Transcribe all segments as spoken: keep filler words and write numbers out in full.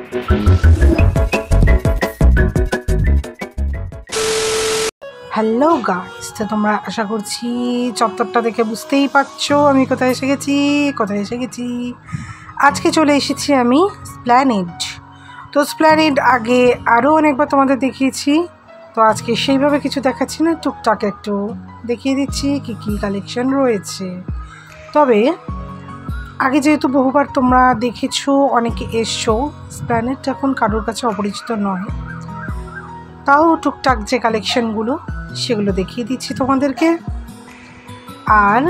Hello guys, তো তোমরা আশা করছি চত্বরটা দেখে বুঝতেই পারছো আমি কোথায় এসে গেছি কোথায় এসে গেছি আজকে চলে এসেছি আমি স্প্ল্যানেড। তো স্প্ল্যানেড আগে আরও অনেকবার তোমাদের দেখিয়েছি, তো আজকে সেইভাবে কিছু দেখাচ্ছি না, টুকটাক একটু দেখিয়ে দিচ্ছি কী কী কালেকশন রয়েছে। তবে আগে যেহেতু বহুবার তোমরা দেখেছো, অনেকে এসছো, স্প্ল্যানেড এখন কারোর কাছে অপরিচিত নয়, তাও টুকটাক যে কালেকশনগুলো সেগুলো দেখিয়ে দিচ্ছি তোমাদেরকে। আর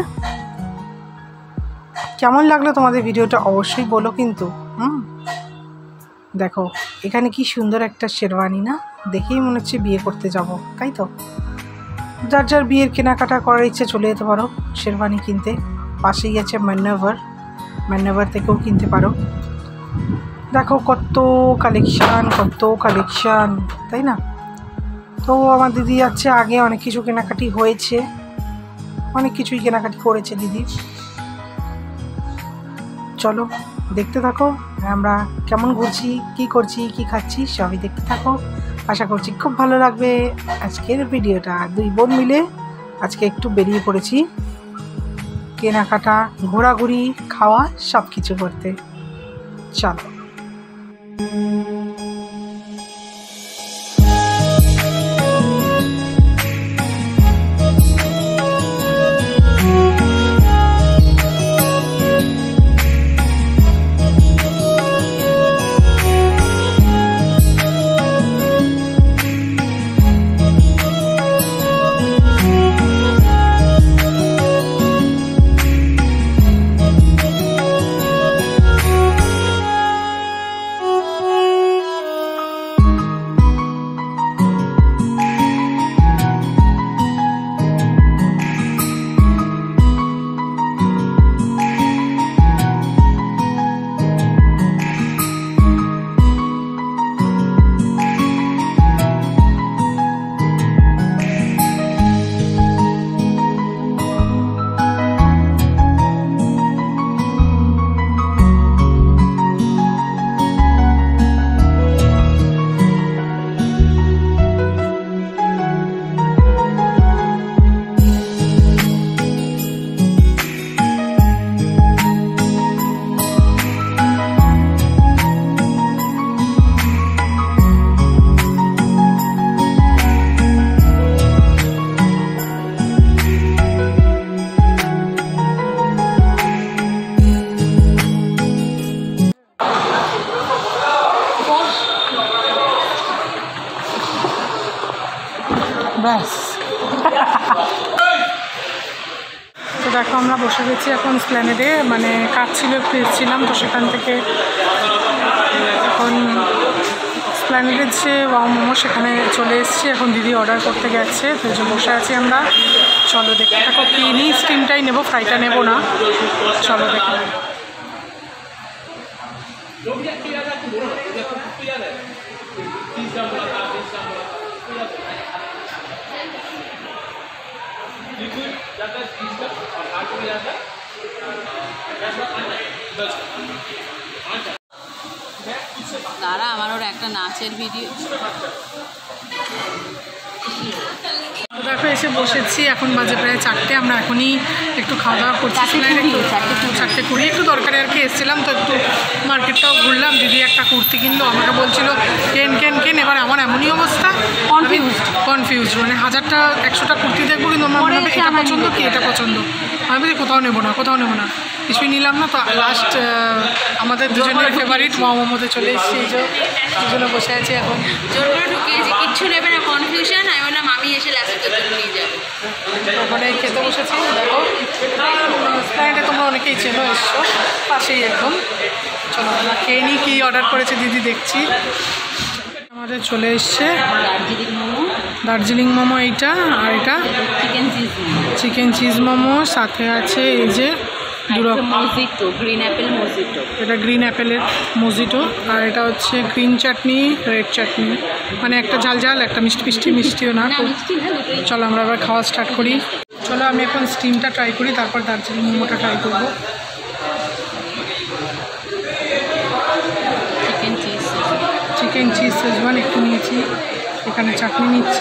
কেমন লাগলো তোমাদের ভিডিওটা অবশ্যই বলো কিন্তু। হুম দেখো এখানে কি সুন্দর একটা শেরওয়ানি, না দেখেই মনে হচ্ছে বিয়ে করতে যাব, তাই তো? যার যার বিয়ের কেনাকাটা করার ইচ্ছে চলে যেতে পারো শেরওয়ানি কিনতে। পাশেই আছে ম্যান্নাভার, ম্যান্নাভার থেকেও কিনতে পারো। দেখো কত কালেকশান কত কালেকশান, তাই না? তো আমার দিদি যাচ্ছে, আগে অনেক কিছু কেনাকাটি হয়েছে, অনেক কিছুই কেনাকাটি করেছে দিদি। চলো দেখতে থাকো আমরা কেমন ঘুরছি, কি করছি, কি খাচ্ছি, সবই দেখতে থাকো। আশা করছি খুব ভালো লাগবে আজকের ভিডিওটা। দুই বোন মিলে আজকে একটু বেরিয়ে পড়েছি কেনাকাটা, ঘোরাঘুরি, খাওয়া সব কিছু করতে। চলো। ব্যাস তো দেখো আমরা বসে গেছি এখন স্প্ল্যানেডে, মানে কাজ ছিল একটু এসেছিলাম, তো সেখান থেকে এখন স্প্ল্যানেডের যে ওয়াও মোমো সেখানে চলে এসেছি। এখন দিদি অর্ডার করতে গেছে, তো যে বসে আছি আমরা। চলো দেখতে থাকো, কি নিই, স্টিমটাই নেবো, ফ্রাইটা নেবো না। চলো দেখে দাঁড়া, আমার ওর একটা নাচের ভিডিও। দেখো এসে বসেছি, এখন বাজে প্রায় চারটে। আমরা এখনই একটু খাওয়া দাওয়া করছি, চারটে কুড়ি একটু দরকারে আর কি এসেছিলাম, তো একটু মার্কেটটাও ঘুরলাম। দিদি একটা কুর্তি কিনলো, আমাকে বলছিল কেন কেন কেন। এবার আমার এমনই অবস্থা, কনফিউজড কনফিউজড মানে হাজারটা একশোটা কুর্তি দেখবো, কিন্তু আমার মনে হবে এটা পছন্দ কি এটা পছন্দ, আমি বলি কোথাও নেবো না কোথাও নেবো না কিছুই নিলাম না। তো লাস্ট আমাদের দুজনের ফেভারিট ওয়াও মোমোতে চলে এসেছি, এই যে দুজনে বসে আছি এখন। জোর করে ঢুকিয়েছি, কিচ্ছু নেবে না, কনফিউশন। আমি বললাম আমি এসে লাস্টে নিয়ে যাবো। ওখানে খেতে বসেছি। দেখো স্প্ল্যানেডে তোমরা অনেকেই চেনো, এসছো পাশেই একদম। চলো আমরা খেয়ে নিই, কী অর্ডার করেছে দিদি দেখছি। আমাদের চলে এসছে দার্জিলিং মোমো, দার্জিলিং মোমো এইটা, আর এটা chicken cheese momo, chicken cheese momo, সাথে আছে এই যে মোজিটো, গ্রিন অ্যাপেল মোজিটো, এটা গ্রিন অ্যাপেলের মোজিটো, আর এটা হচ্ছে গ্রিন চাটনি, রেড চাটনি, মানে একটা ঝাল ঝাল একটা মিষ্টি মিষ্টি, মিষ্টিও না। চলো আমরা এবার খাওয়া স্টার্ট করি। চলো আমি এখন স্টিমটা ট্রাই করি, তারপর দার্জিলিং মোমোটা ট্রাই করবো। Chicken cheese chicken cheese Schezwan একটু নিয়েছি, এখানে চাটনি নিচ্ছি।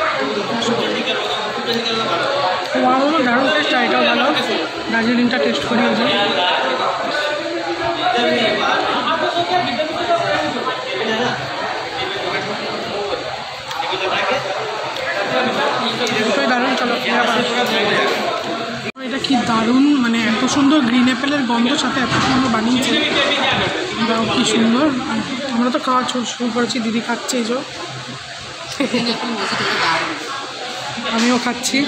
ওয়াও দারুণ টেস্ট, আর এটাও ভালো। দার্জিলিংটা টেস্ট করি ওই যে। দুটোই দারুণ। চলো এটা কি দারুণ, মানে এত সুন্দর গ্রিন অ্যাপেলের গন্ধ সাথে এত সুন্দর বানিয়েছে, কি সুন্দর। আমরা তো খাওয়া শুরু করেছি, দিদি খাচ্ছে এই যে, আমিও খাচ্ছি।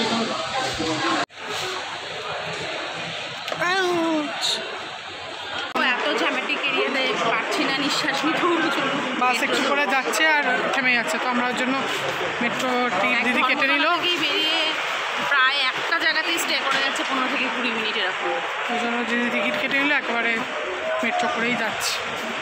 এত ঝামেটিক এরিয়াতে পারছি না নিঃশ্বাস নিতে। বাস একটু করে যাচ্ছে আর থেমে যাচ্ছে, তো আমরা ওর জন্য মেট্রো টিকিট দিদি কেটে নিল। বেরিয়ে প্রায় একটা জায়গাতেই স্টে করে যাচ্ছে পনেরো থেকে কুড়ি মিনিট এরকম। ওই জন্য দিদি টিকিট কেটে নিল, একেবারে মেট্রো করেই যাচ্ছি।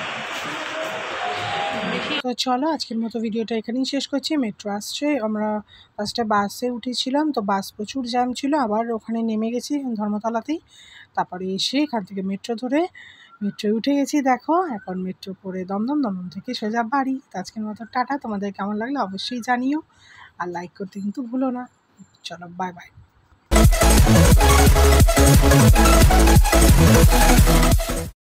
তো চলো আজকের মতো ভিডিওটা এখানেই শেষ করছি। মেট্রো আসছে, আমরা ফার্স্টে বাসে উঠেছিলাম, তো বাস প্রচুর জ্যাম ছিল, আবার ওখানে নেমে গেছি ধর্মতলাতেই। তারপরে এসে এখান থেকে মেট্রো ধরে মেট্রোয় উঠে গেছি। দেখো এখন মেট্রো করে দমদম, দমদম থেকে সোজা বাড়ি। তো আজকের মতো টাটা। তোমাদের কেমন লাগলো অবশ্যই জানিও, আর লাইক করতে কিন্তু ভুলো না। চলো বাই বাই।